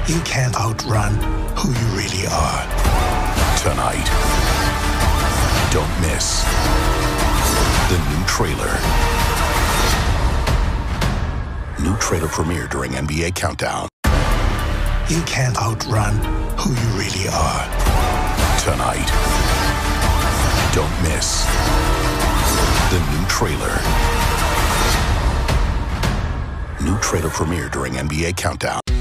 You can't outrun who you really are. Tonight, don't miss the new trailer. New trailer premiere during NBA Countdown. You can't outrun who you really are. Tonight, don't miss the new trailer. New trailer premiere during NBA Countdown.